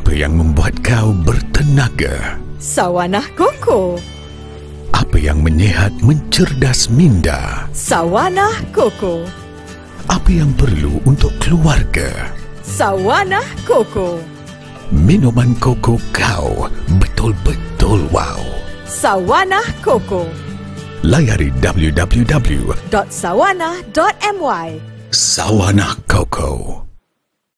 Apa yang membuat kau bertenaga? Sawanah Koko. Apa yang menyihat mencerdas minda? Sawanah Koko. Apa yang perlu untuk keluarga? Sawanah Koko. Minuman koko kau betul-betul wow. Sawanah Koko. Layari www.sawanah.my. .sawanah.my. Sawanah Koko.